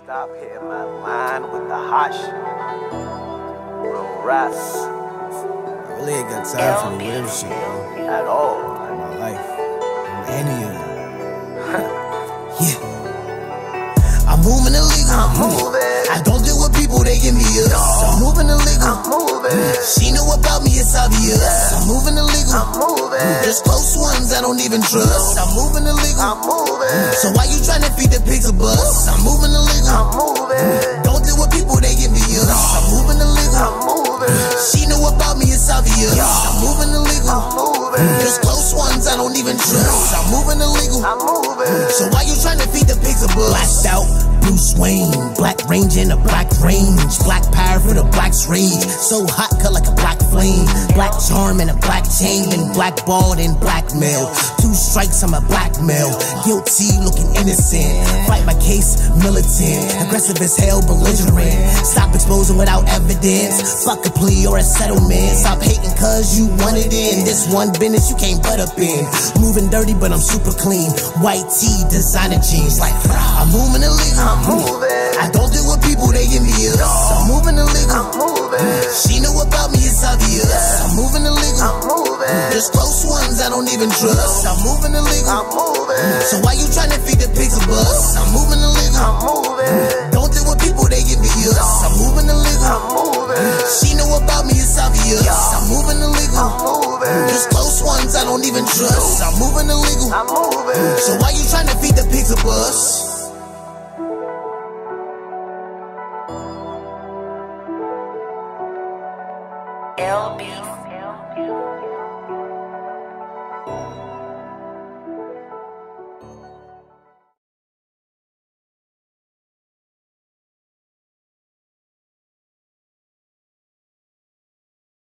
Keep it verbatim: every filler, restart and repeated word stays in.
Stop hitting my line with the hot shit. Real rats. I really ain't got time for the weird shit, bro. At all. In my life. On any of it. Yeah. I'm moving illegal. I'm moving. I don't deal with people, they give me us. No. I'm moving illegal. I'm moving. She know about me, it's obvious. Yeah. I'm moving illegal. I'm moving. There's close ones I don't even trust. I'm moving illegal. I'm moving. So why you trying to feed the pigs a bus? I'm moving illegal. I'm moving. Don't deal with people, they give me us. No. I'm moving illegal. I'm moving. She know about me, it's obvious. Yo. I'm moving illegal. I'm moving. There's close ones I don't even trust. I'm moving illegal. I'm moving. So why you trying to feed the pigs a bus? Blacked out, Bruce Wayne, Black Ranger in a black range, Black Power for the black's rage. So hot, cut like a black flame, Black charm and a black chain, been blackballed and blackmailed. Two strikes, I'm a black male, guilty, looking innocent. Fight my case, militant, aggressive as hell, belligerent. Stop exposing without evidence. Fuck a plea or a settlement. Stop hating cause you want it in. This one business you can't butt up in. Moving dirty, but I'm super clean. White tee, designer jeans, like I'm moving illegal. I'm moving. I don't deal with people, they give me us. No. I'm moving illegal. I'm moving. She know about me, it's obvious. Yeah. I'm moving illegal. I'm moving. There's close ones I don't even trust. No. I'm moving illegal. I'm moving. So why you trying to feed the pigs a bus? I'm moving illegal. I'm moving. Don't deal with people, they give me us. No. I'm moving illegal. I'm moving. She know about me, it's obvious. Yo. I'm moving illegal. I'm moving. There's close ones I don't even trust. I'm moving illegal. I'm moving. So why you trying to feed the pigs a bus? L B